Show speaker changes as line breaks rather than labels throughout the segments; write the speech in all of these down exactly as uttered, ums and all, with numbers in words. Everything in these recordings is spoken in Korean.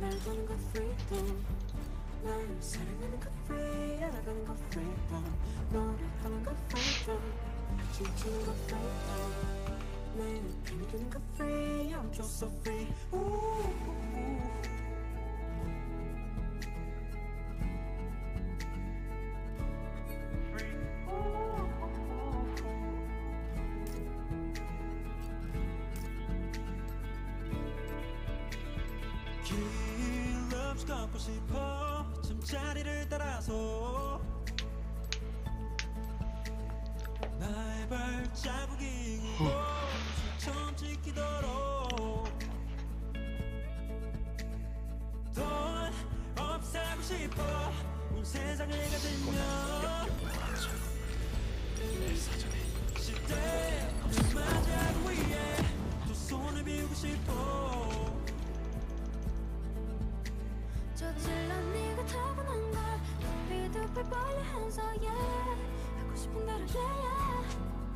가는 거 freedom 날 사랑하는 거 free 알아가는 거 freedom 노래하는 거 freedom 춤추는 거 freedom 내 힘이 되는 거 free I'm just so free Ooh. 걷고 싶어 잠자리를 따라서 나의 발자국이 처음 지키도록 돈 없애고 싶어 온 세상을 가지며 내 사전에 시대를 맞이하기 위해 또 손을 비우고 싶어 저질러 네가 타고난 걸 두피두피 벌리면서 yeah 하고 싶은 대로 yeah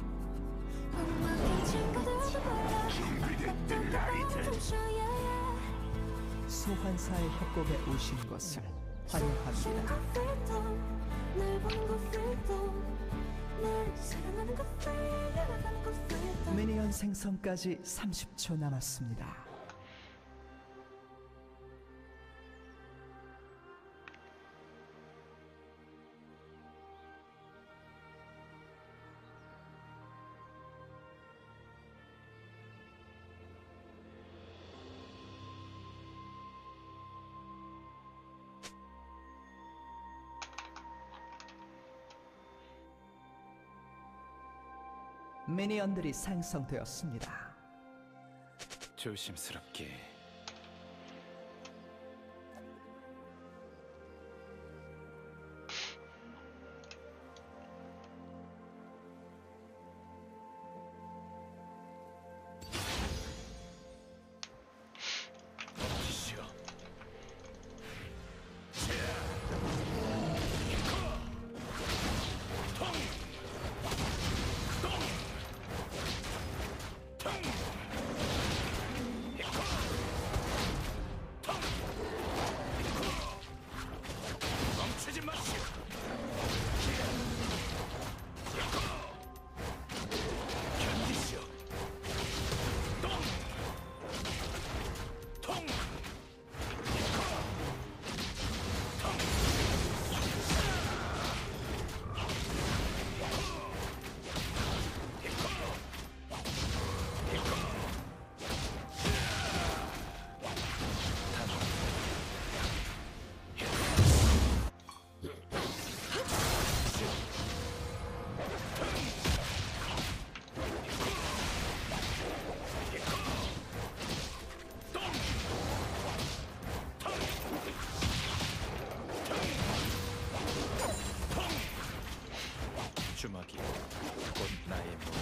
엉망인 친구들도 몰라 어떤 바람 좀 쉬어 yeah
소환사의 협곡에 오신 것을 환영합니다.
날 보는 거 freedom 날 사랑하는 거 free 알아가는 거 freedom
미니언 생성까지 삼십 초 남았습니다. 미니언들이 생성되었습니다.
조심스럽게 주먹이 곧 나의 몸.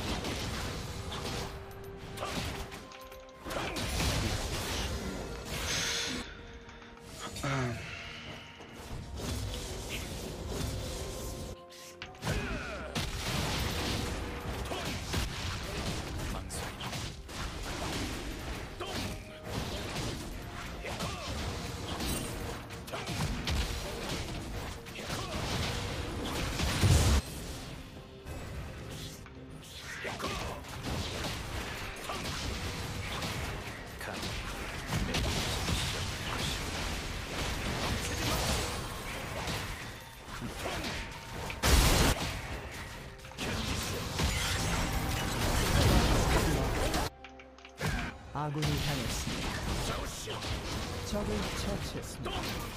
아군이 당했습니다. 적을 처치했습니다.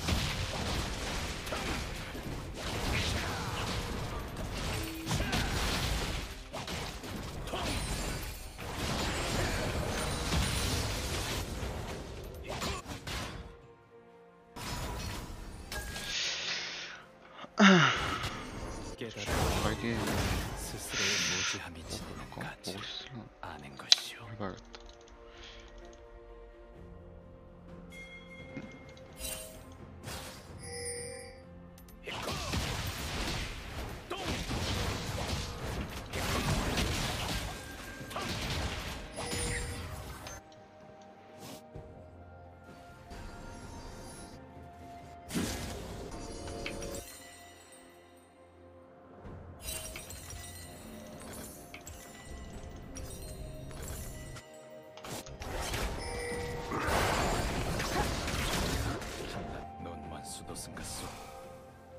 깨달아
이게
스스로의 무지함이 지는
거
가치
보고 있으면
아는 것이요.
해봐야겠다.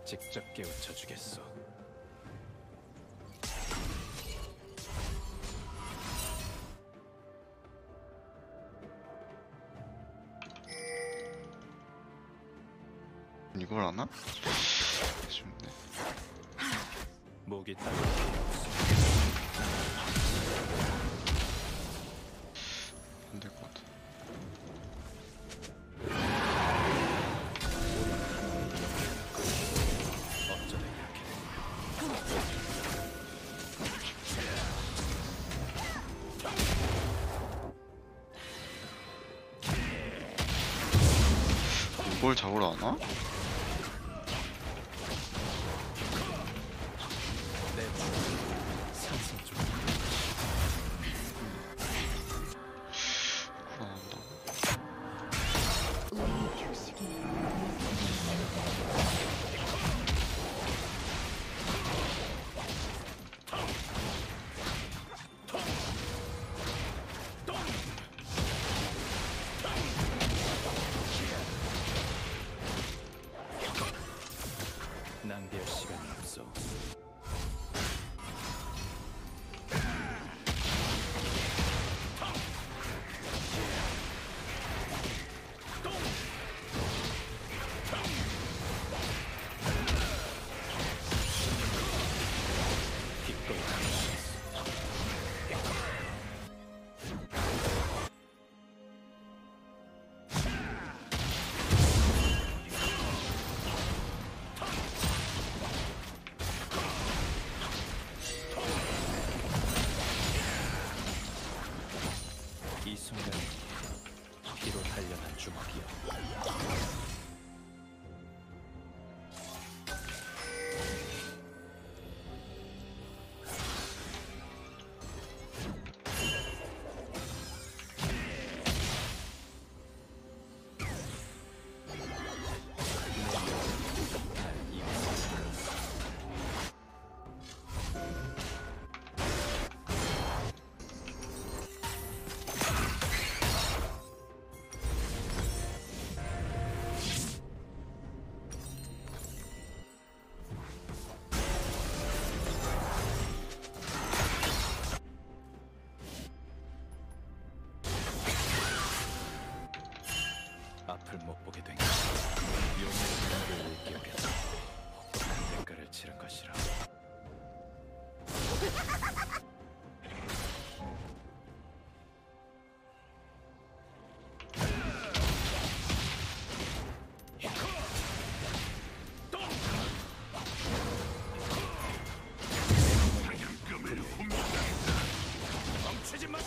직접 깨우쳐 주겠소.
이걸 하나? 아쉽네.
목이 따로 필요 없소.
안 될 것 같아.
어쩌다 이렇게 된
이걸 잡으러 하나?
내 몸 산소 중
불안한다.
우리 교식이
낭비할 시간이 없어. 기꺼이 당하겠소. 이 순간이 피로 단련한 주먹이여. 날 이겼어. 앞을 못 보게 된 것이 용의 나를 일깨우려서 혹독한 대가를 치른 것이라. 멈추지 마.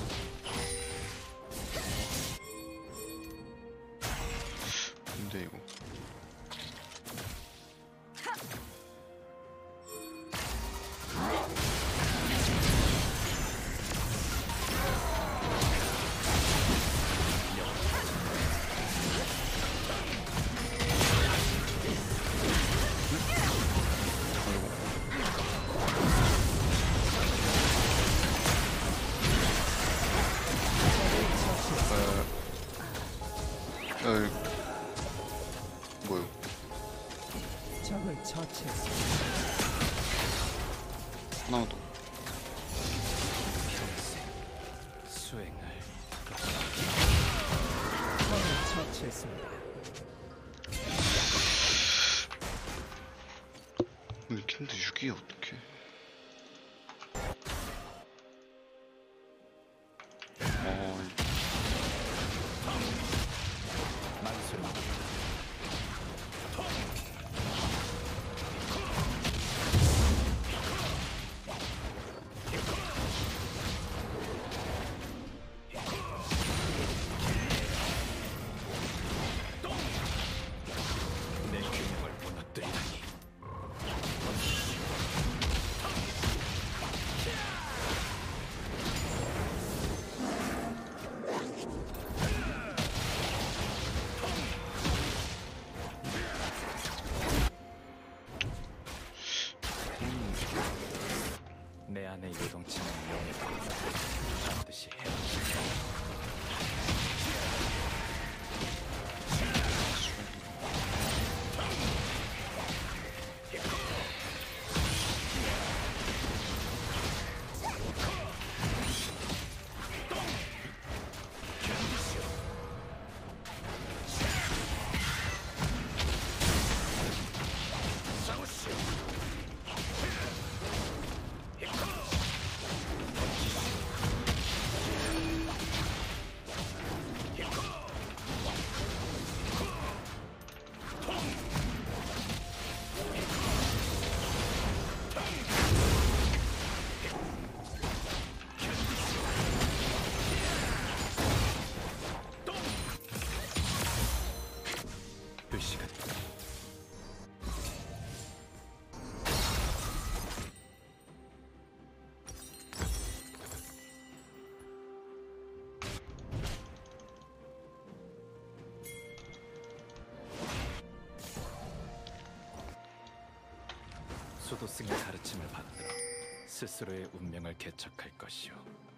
근데 이거 에... 에... 뭐요?
적을 처치했습니다.
하나 더.
평생 수행을
적을 처치했습니다.
근데 킨드 육 위 어떡해? 어...
만수를 내 균형을 무너뜨리다니. 내 안의 요동치는 명예다. 반드시 해야 그 시간 수도승의 가르침을 받들어 스스로의 운명을 개척할 것이오.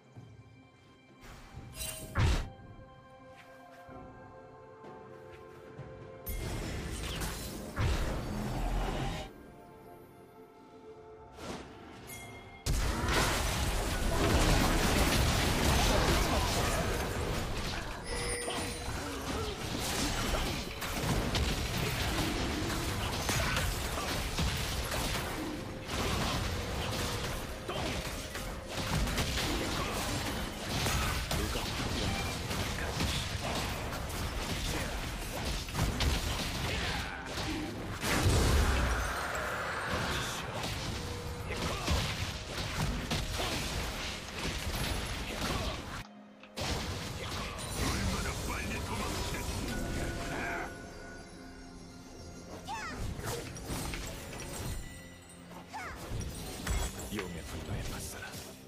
용의 분노에 맞서라.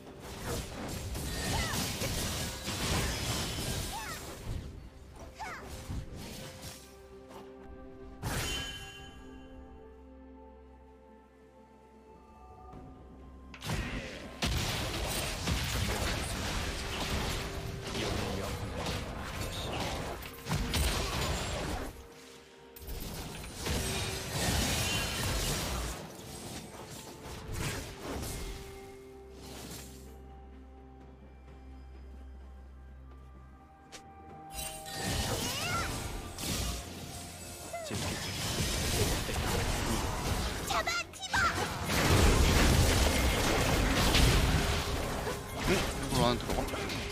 용의 영혼을 영원한 것이
응? 이걸 안에 들어가?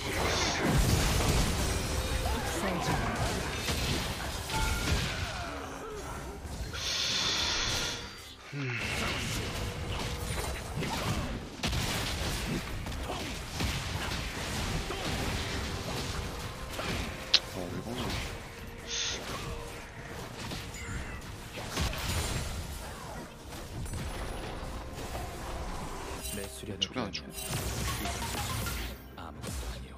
어, 이거는
내 수련을
저게 안
위하면 아무것도 아니오.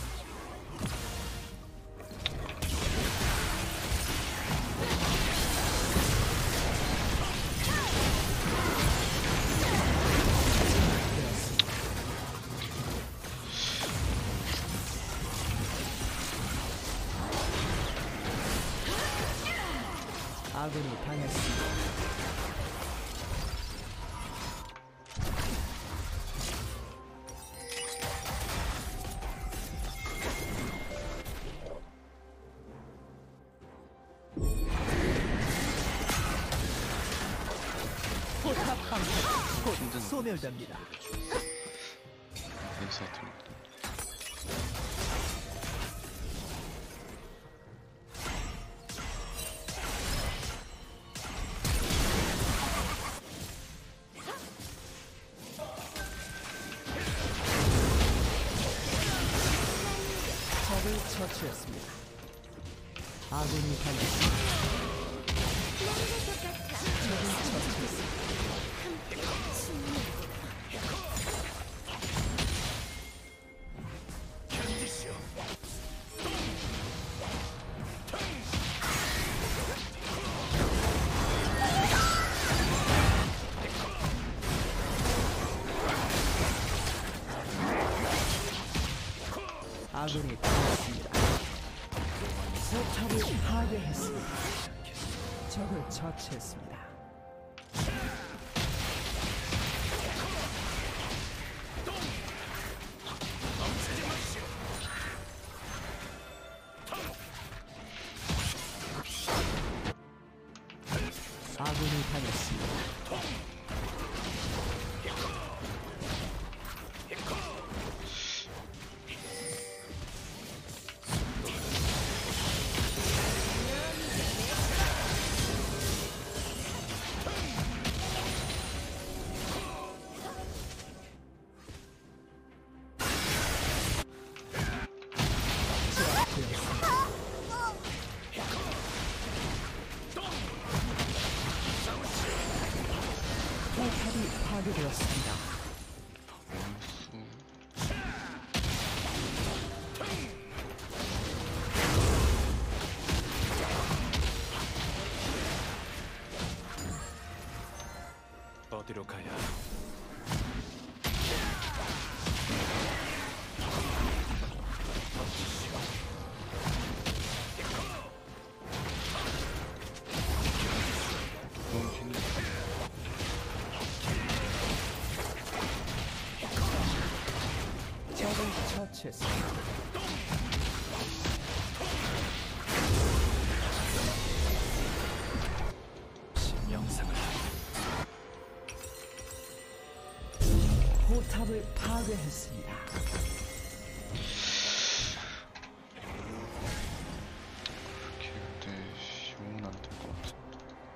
아군이 당했습니다. 포탑 방패 곧
힘든
소멸됩니다.
에이스 같은 거.
적을 처치했습니다. 아군이 당했습니다. 적을 처치했습니다. 아군이 당했습니다. 포탑을 파괴했습니다. 적을 처치했습니다. 아군이 당했습니다. 제압되었습니다. 파괴되었습니다.
수
어디로 가야?
너무 힘들어.
적을 처치했습니다.
명상을
포탑을 파괴했습니다.
그렇게 근데 용은 안 될 것 같은데.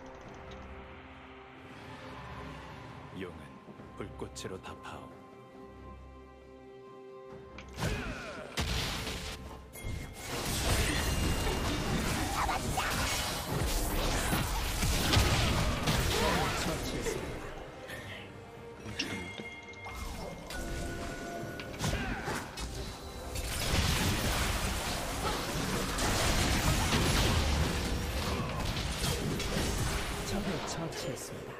용은 불꽃으로 답하오.
처치했습니다.
멈추는데.
적을 처치했습니다.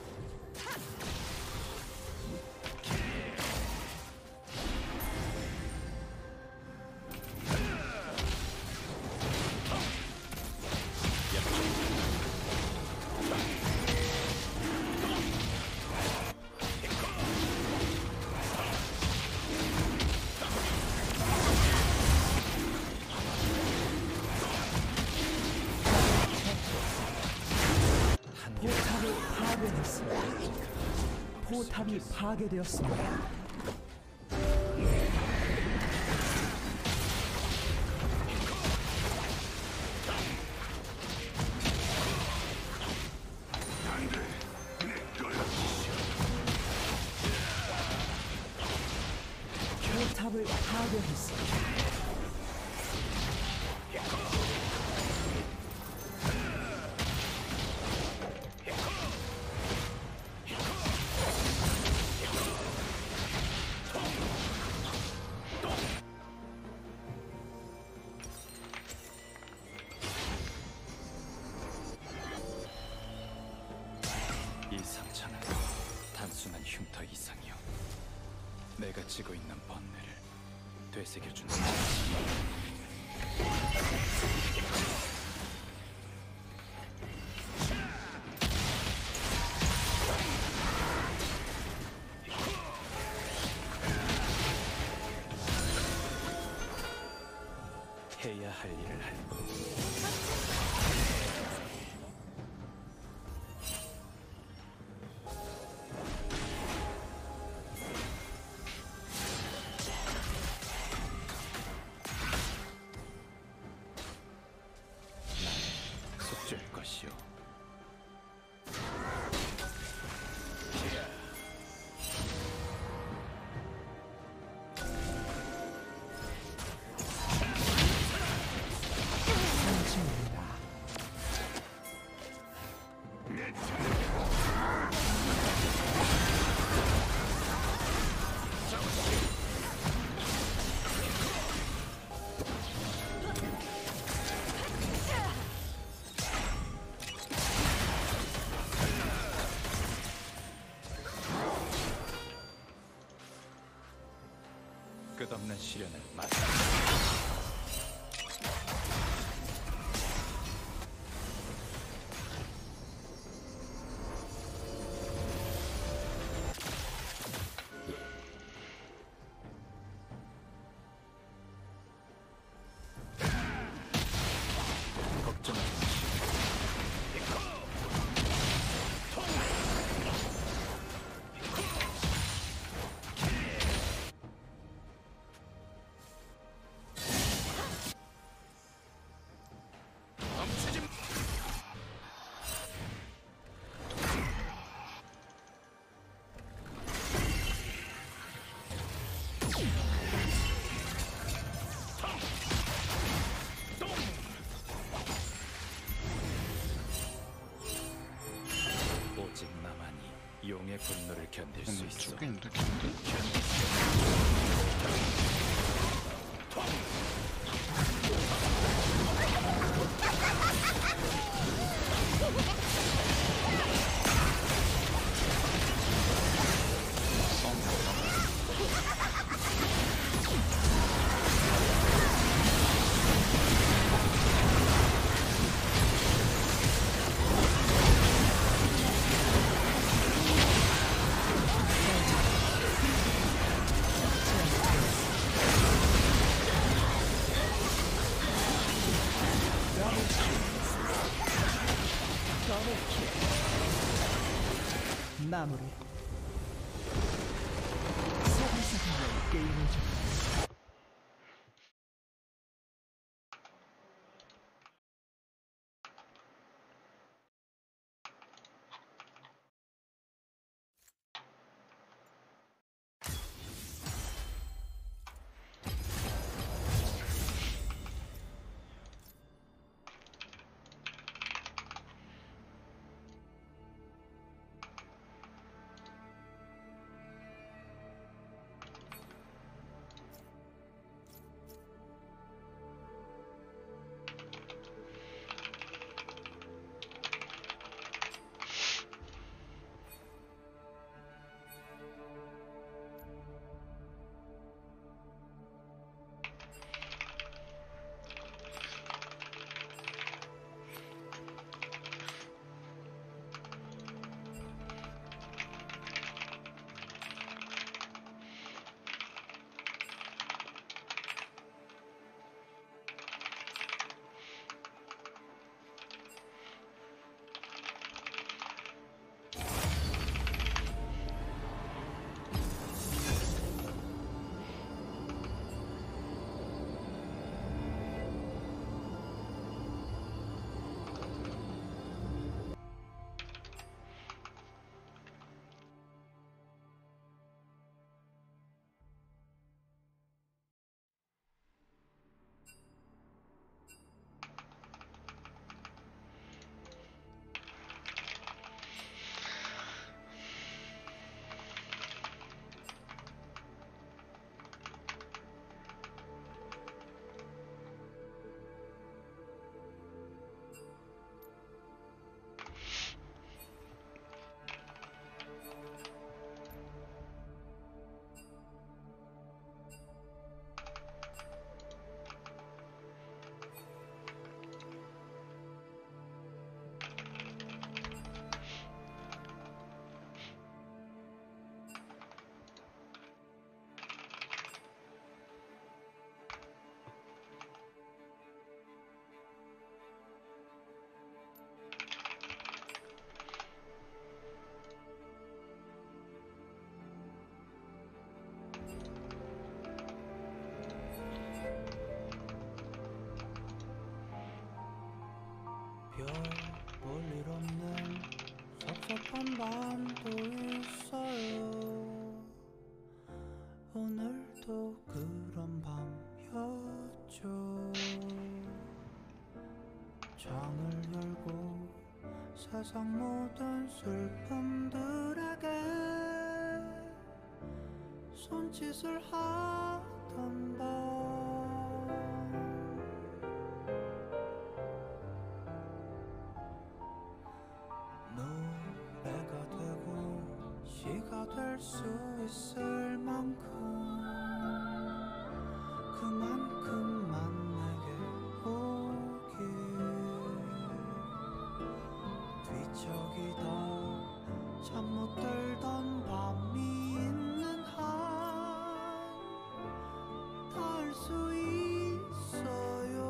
포탑을 파괴했습니다. 포탑이 파괴되었습니다. 포탑을 파괴했습니다.
이 상처는 단순한 흉터 이상이요. 내가 지고 있는 번뇌를 되새겨준다. 해야 할 일을 할 뿐. 숙제일 것이오.
상승입니다.
끝없는 시련을 맞아. 걱정하지 마시오. 용의 분노를 견딜 수
음,
있어.
쫓기는데 걔인데? 싸움 나오나?
마무리. 서비스하면 게임을 좀.
별 볼일 없는 섭섭한 밤도 있어요. 오늘도 그런 밤이었죠. 창을 열고 세상 모든 슬픔들에게 손짓을 하던 밤, 노래가 되고 시가 될 수 있을 만큼 그만큼만 내게 오길, 뒤척이다 잠 못 들던 밤이 있는 한 닿을 수 있어요.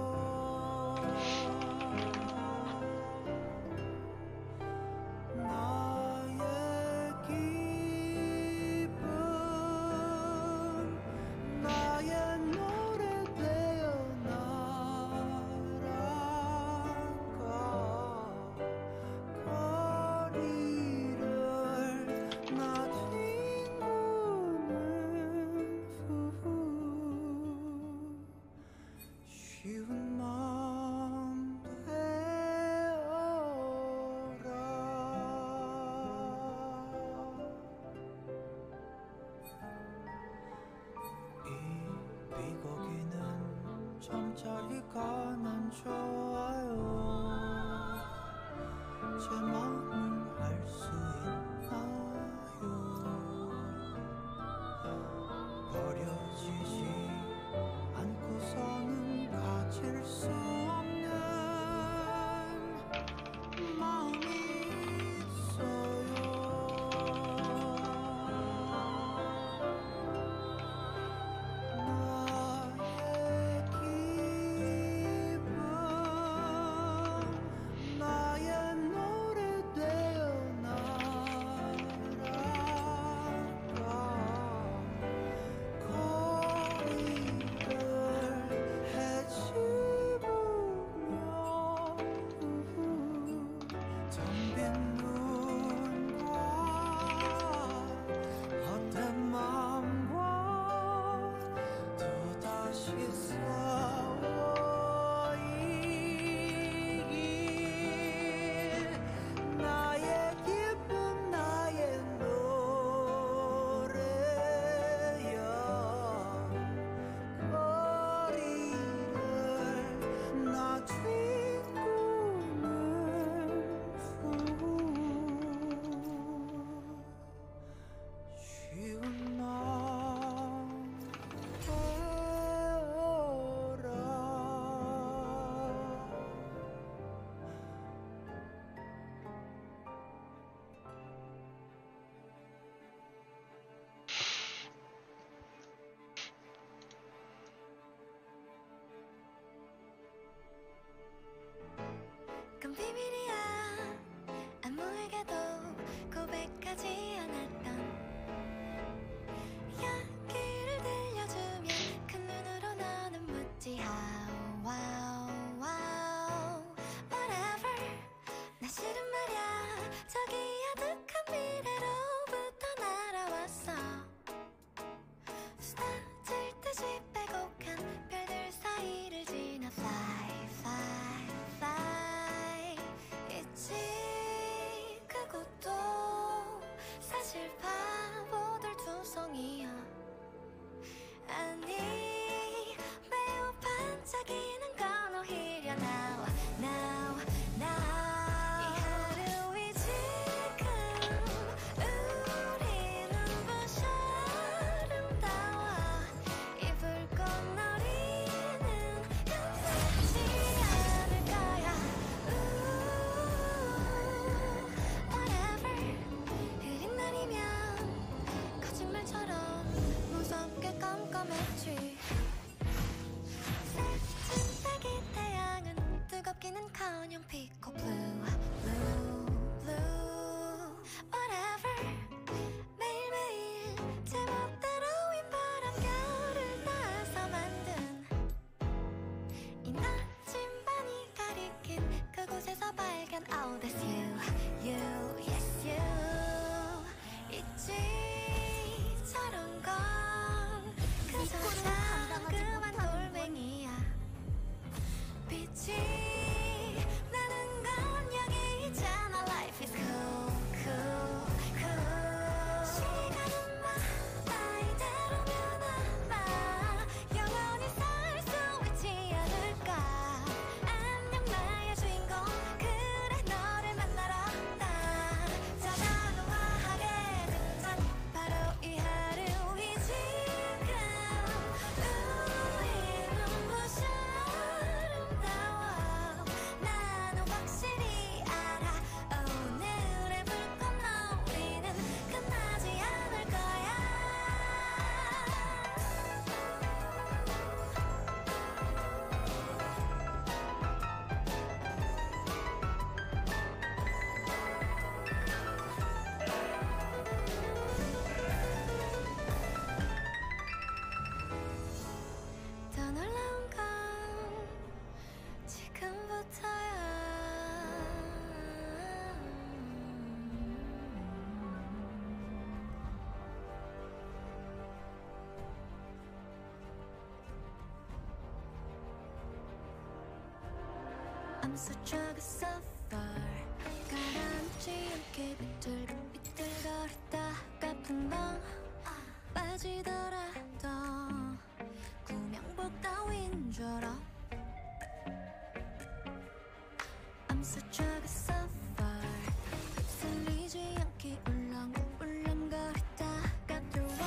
나의 기분, 나의 노래 되어 날아가 거리를 나 뒤도는 후
cold blue, blue, blue, whatever. 매일매일 제멋대로인 바람결을 따서 만든 이 나침반이 가리킨 그곳에서 발견 Oh, that's you, you, yes, you. 있지 저런 건 그저 자그만 돌멩이야. 빛이 나는 건 여기 있잖아. Life is cool, cool, cool. 시간은 막 나이대로 변함아. 영원히 살 수 있지 않을까. 안녕 나의 주인공. 그래 너를 만나러 난 자자우하게 등장. 바로 이 하루 이 지금 우리는 무엇이 아름다워. 나는 확실히 알아. 오늘의 불꽃놀이는 끝나지 않을 거야. 더 놀라운 건 지금부터야. I'm so drunk so far. 가라앉지 않게 비틀비틀거리다가 풍덩 빠지더라도 구명복 따윈 줄 알아. I'm so drunk so far. 휩쓸리지 않게 울렁울렁거리다가 들어와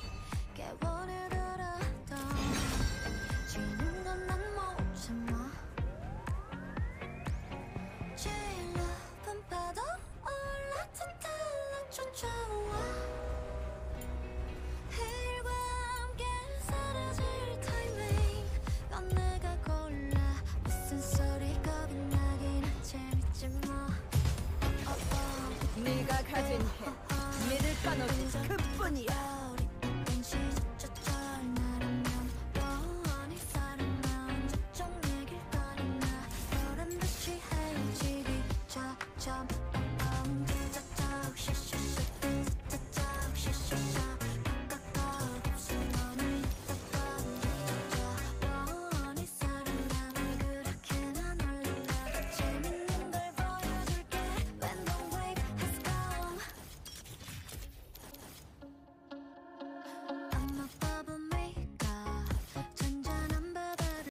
깨워내더라도 지는 건 난 못 참아. 제일 높은 파도 올라타탈락 쫓아와. 해일과 함께 사라질 타이밍. 넌 내가 골라. 무슨 소리 겁이 나긴 재밌지 뭐.
네가 가진 힘 믿을 건 오직 그뿐이야.
우리 어떤 시작처 나라면 영원히 살아남은 저쪽 얘길 떠나. 너란 듯이 헤어지기 전점